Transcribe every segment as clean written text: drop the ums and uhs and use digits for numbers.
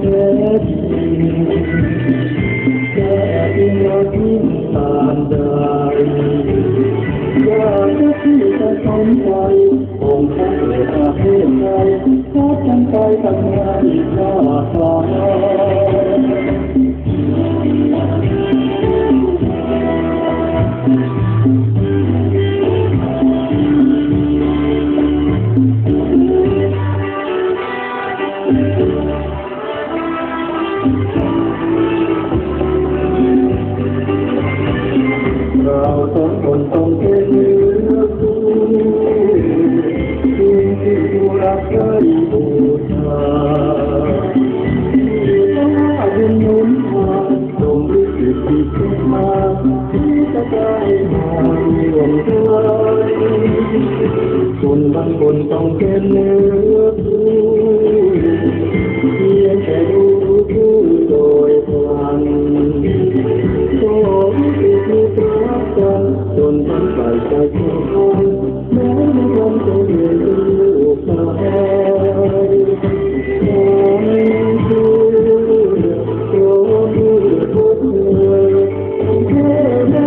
แต่ที่เราทิ้งตามได้อยากจะที่จะสนใจองค์พระเดชประเทศไทยชาติกันไปทำงานชาติฟ้าเราสองคนต้องเป็นเนื้อคู่ที่ผู้รักเคยบูชาถ้าบุญหนุนมาจงรู้สึกที่สุดมาที่จะได้มาร่วมกันคนบางคนต้องเป็นเนื้อคู่เพียงแค่ดูคู่โดยพลังจนทั้งฝ่ายชายทุกคนแม้ไม่ยอมจะเรียนรู้สายขอให้ช่วยโปรดดูทุกคนแค่แม้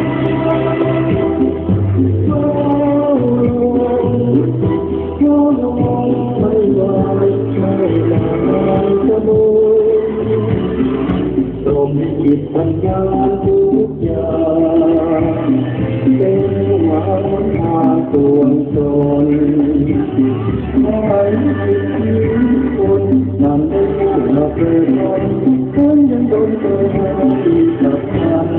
ย้อนลงไม่ไหวไม่ลาจะมุต้องมีจิตปัญญาทุกอย่างเป็นมาตัวตนให้ทุกคนนำได้ผู้มาเป็นคนยังโดนเกิดที่สับคัน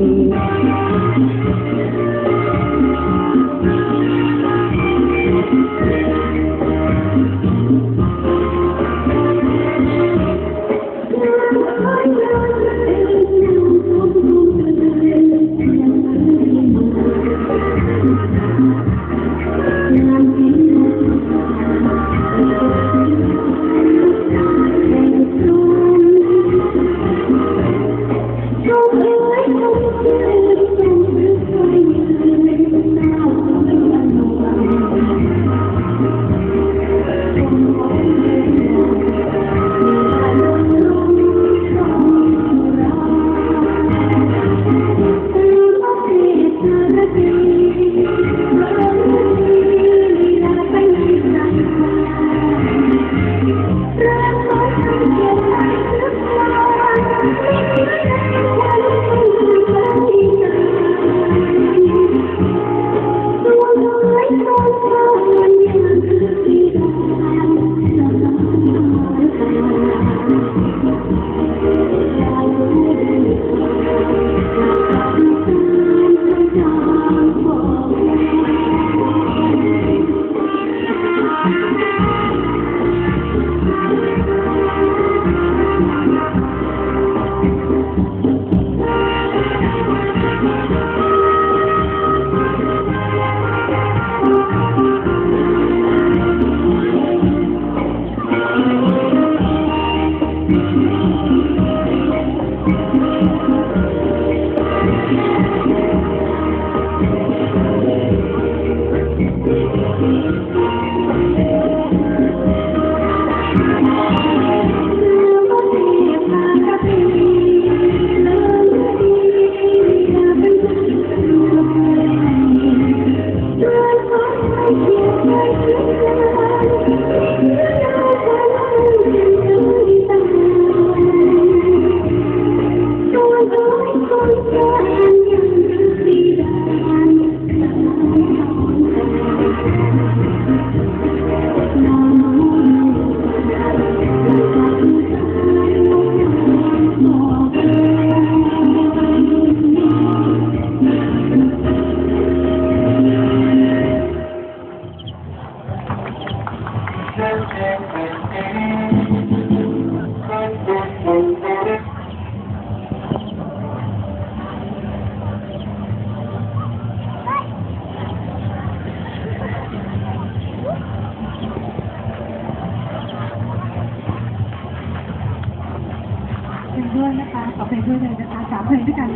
ด้วยนะคะขอเพลงด้วยเลยนะคะ3 เพลงด้วยกัน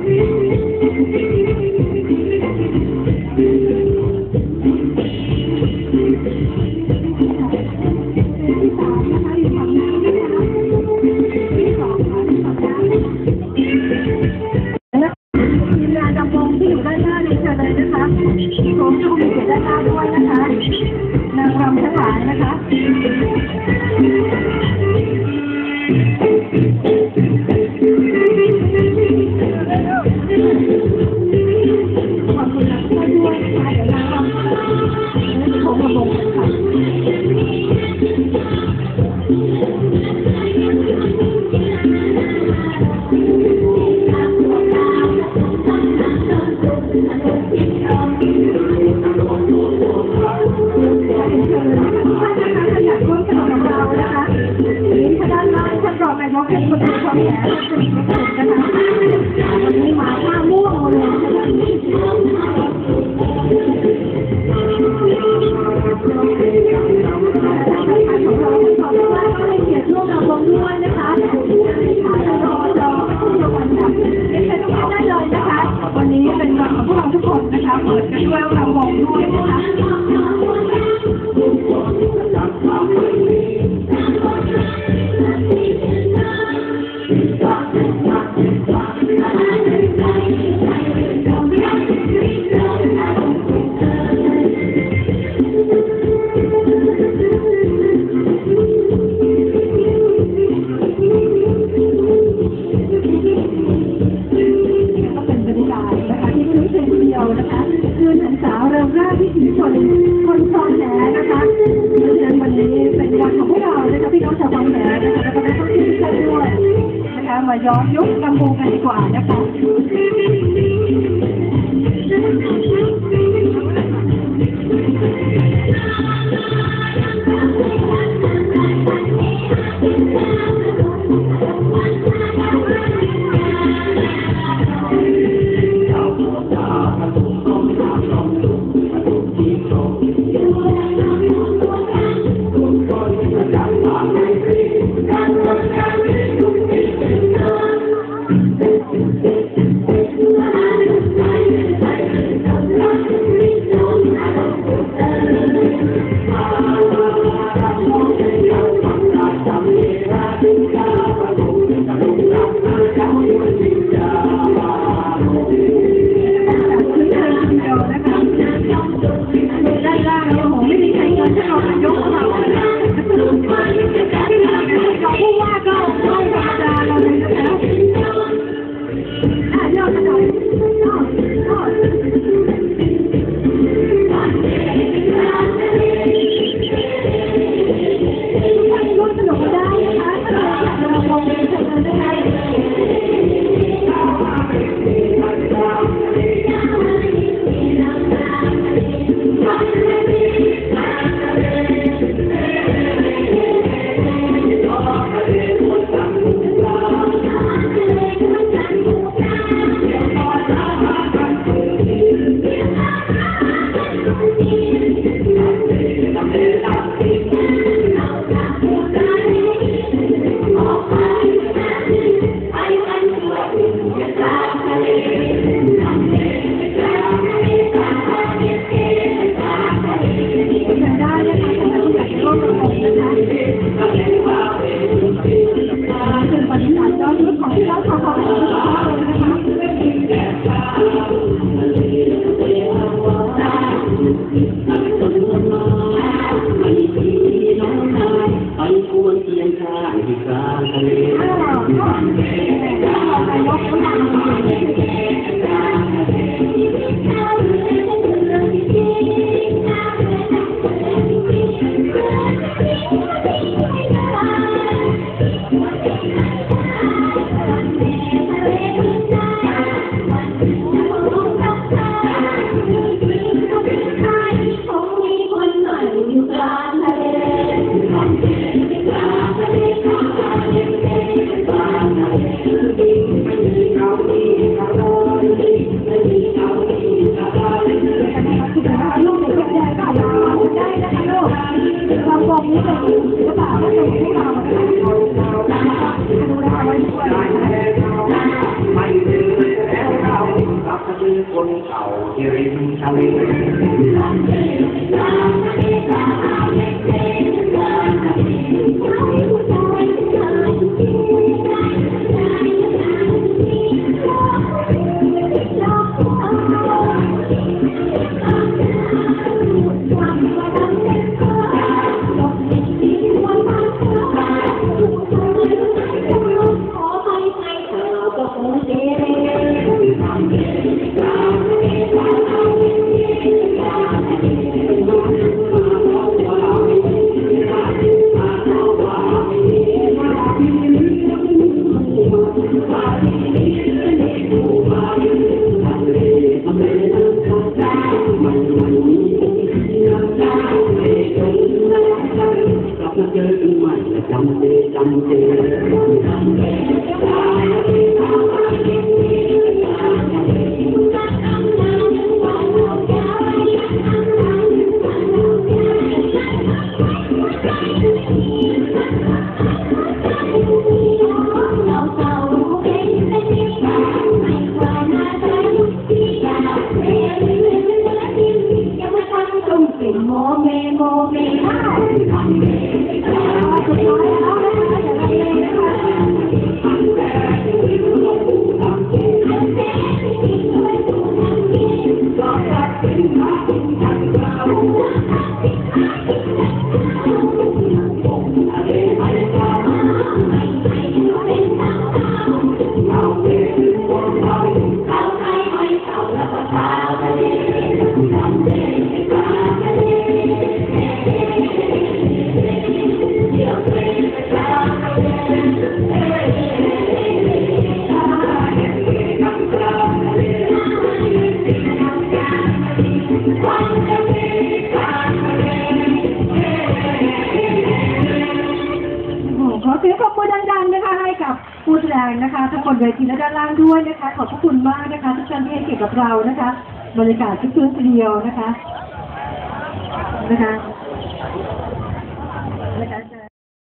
นะคะนะคะขอบคุณนักด้วยนะคะเดี๋ยวเราชมระบบค่ะนายกเป็นคนชมแย่เป็นคนนะคะวันนี้มาหน้าม่วงเลยนะคะของเราขอบคุณว่าก็ให้เกียรติร่วมรำวงด้วยนะคะรอทุกวันค่ะไม่ใช่ทุกคนได้เลยนะคะวันนี้เป็นวันของพวกเราทุกคนนะคะเปิดกันด้วยรำวงด้วยนะคะคนคลองแหนะคะเพราะฉะนั้นวันนี้เป็นวันของพวกเรานะคะพี่น้องชาวคลองแหนะคะแล้วก็ได้ต้องที่ช่วยด้วยนะคะมาย้อนยุคลำวงกันดีกว่านะคะคนเก่าที่ริมทะเลจำเจจำเจโมเมโมเมสุดท้ายแล้วนะคะอย่าลังเลขอเสียงปรบมือดังๆนะคะให้กับผู้แสดงนะคะทั้งบนเวทีและด้านล่างด้วยนะคะขอบพระคุณมากนะคะทุกท่านที่ให้เกียรติกับเรานะคะบรรยากาศที่พื้นทีเดียวนะคะ